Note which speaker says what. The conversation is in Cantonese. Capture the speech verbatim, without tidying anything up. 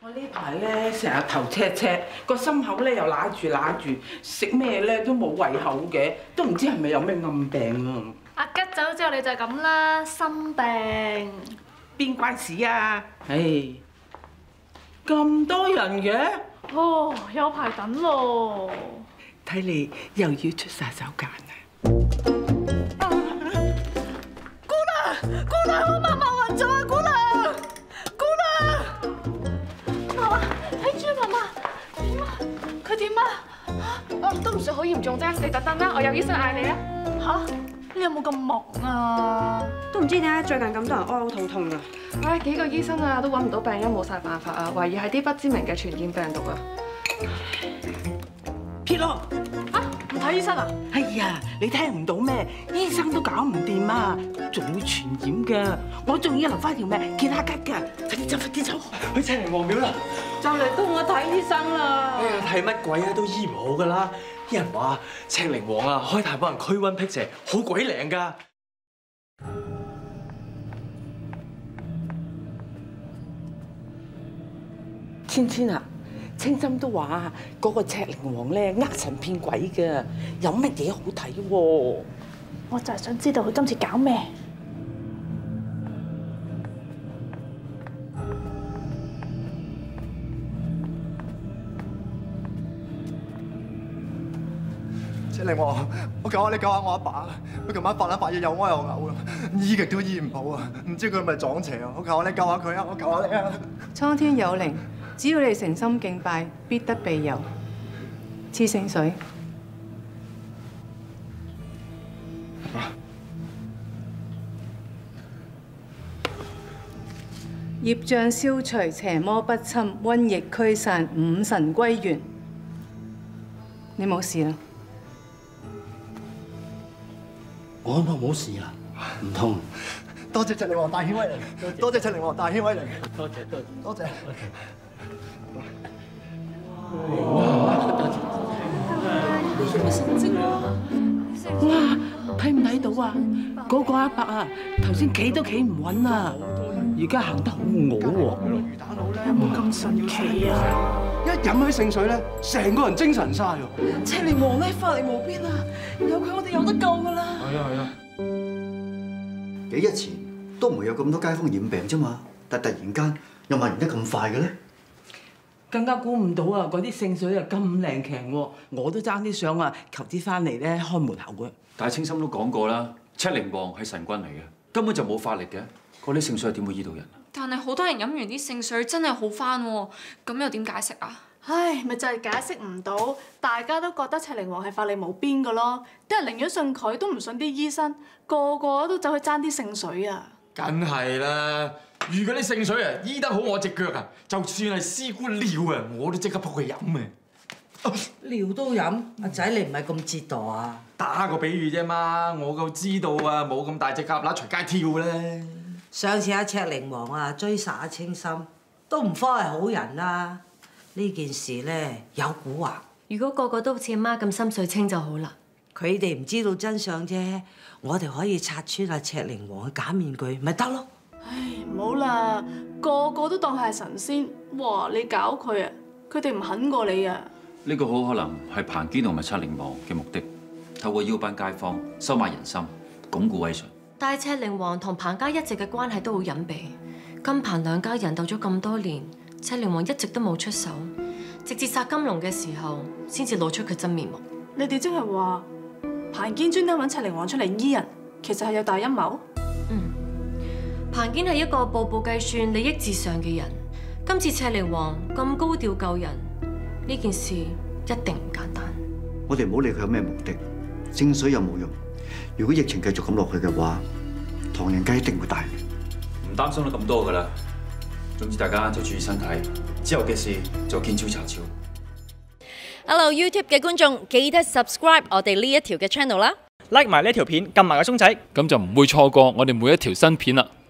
Speaker 1: 我呢排咧成日頭赤赤，個心口咧又揦住揦住，食咩咧都冇胃口嘅，都唔知係咪有咩暗病啊！
Speaker 2: 阿吉走之後你就係咁啦，心病。
Speaker 1: 邊關事啊？唉，咁多人嘅，
Speaker 2: 哦，有排等咯。
Speaker 1: 睇嚟又要出殺手鐧啦！
Speaker 2: 姑娘，姑娘，我嫲嫲暈咗啊！姑娘，姑娘，嫲嫲，睇住嫲嫲，點啊？佢點啊？哦，都唔算好嚴重啫，你等等啦，我有醫生嗌你啊。吓？你有冇咁忙啊？
Speaker 3: 都唔知點解最近咁多人屙肚痛啊！
Speaker 4: 唉，幾個醫生啊都揾唔到病因，冇晒辦法啊，懷疑係啲不知名嘅傳染病毒啊！
Speaker 1: 撇咯！
Speaker 2: 啊，唔睇醫生啊？
Speaker 1: 哎呀，你聽唔到咩？醫生都搞唔掂啊，仲會傳染㗎！我仲要留翻條命見下吉㗎，快啲走，快啲走！
Speaker 5: 去赤靈王廟啦！
Speaker 3: 就嚟到我睇醫生啦！
Speaker 5: 哎呀，睇乜鬼啊，都醫唔好㗎啦！啲人話赤靈王啊，開大幫人驅瘟辟邪，好鬼靈㗎！
Speaker 1: 千千啊，青心都話嗰個赤靈王咧呃神騙鬼㗎，有乜嘢好睇喎？
Speaker 2: 我就係想知道佢今次搞咩。
Speaker 6: 赤靈王，我求下你救下我阿爸，佢琴晚發冷發熱又屙又嘔啊，醫極都醫唔好啊，唔知佢係咪撞邪啊？我求下你救下佢啊！我求下你啊！
Speaker 7: 蒼天有靈，只要你誠心敬拜，必得庇佑。黐聖水，業障消除，邪魔不侵，瘟疫驅散，五神歸元。你冇事啦。
Speaker 8: 我都冇事啦，唔通？
Speaker 6: 多謝赤靈王大顯威靈，多謝赤靈王大顯威靈，
Speaker 8: 多謝多謝
Speaker 6: 多謝。
Speaker 1: 哇！睇唔睇到啊？嗰個阿伯啊，頭先企都企唔穩啊，而家行得好餓喎。
Speaker 2: 有冇咁神奇啊？
Speaker 9: 一飲起聖水咧，成個人精神晒喎。
Speaker 1: 赤靈王咧法力無邊啊，有佢我哋有得救噶啦。
Speaker 9: 係啊係啊。
Speaker 8: 幾日前都唔會有咁多街坊染病啫嘛，但突然間又蔓延得咁快嘅咧？
Speaker 1: 更加估唔到啊！嗰啲聖水啊咁靚強喎，我都爭啲想啊求啲翻嚟咧開門口嘅。
Speaker 10: 但係清心都講過啦，赤靈王係神君嚟嘅，根本就冇法力嘅。嗰啲聖水點會醫到人啊？
Speaker 11: 但係好多人飲完啲聖水真係好返喎，咁又點解釋啊？
Speaker 2: 唉，咪就係解釋唔到，大家都覺得赤靈王係法力無邊嘅咯，啲人寧願信佢都唔信啲醫生，個個都走去爭啲聖水啊！
Speaker 5: 梗係啦，如果啲聖水啊醫得好我隻腳啊，就算係師姑尿啊，我都即刻撲去飲啊！
Speaker 12: 尿都飲，阿仔你唔係咁折墮啊！
Speaker 5: 打個比喻啫嘛，我夠知道啊，冇咁大隻蛤乸隨街跳咧。
Speaker 12: 上次阿赤靈王啊追殺阿清心，都唔科係好人啦。呢件事咧有蠱惑。
Speaker 13: 如果個個都好似阿媽咁心水清就好啦。
Speaker 12: 佢哋唔知道真相啫，我哋可以拆穿阿赤靈王嘅假面具，咪得咯。
Speaker 2: 唉，唔好啦，個個都當佢係神仙，哇！你搞佢啊，佢哋唔肯過你啊。
Speaker 10: 呢個好可能係彭堅同埋赤靈王嘅目的，透過邀班街坊收買人心，鞏固威信。
Speaker 13: 但係赤靈王同彭家一直嘅關係都好隱秘，金彭兩家人鬥咗咁多年，赤靈王一直都冇出手，直至殺金龍嘅時候，先至露出佢真面目。
Speaker 2: 你哋即係話彭堅專登揾赤靈王出嚟醫人，其實係有大陰謀？
Speaker 13: 嗯，彭堅係一個步步計算、利益至上嘅人。今次赤靈王咁高調救人，呢件事一定唔簡單。
Speaker 8: 我哋唔好理佢有咩目的，聖水又冇用。如果疫情繼續咁落去嘅話，唐人街一定會大亂。
Speaker 10: 唔擔心得咁多噶啦，總之大家就注意身體，之後嘅事就見招拆招。
Speaker 14: Hello YouTube 嘅觀眾，記得 subscribe 我哋呢一條嘅 channel 啦
Speaker 15: ，like 埋呢條片，撳埋個鐘仔，
Speaker 16: 咁就唔會錯過我哋每一條新片啦。